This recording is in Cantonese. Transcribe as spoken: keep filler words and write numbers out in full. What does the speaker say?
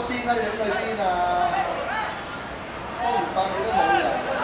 先啦，影去邊啊？方圓百里都冇人。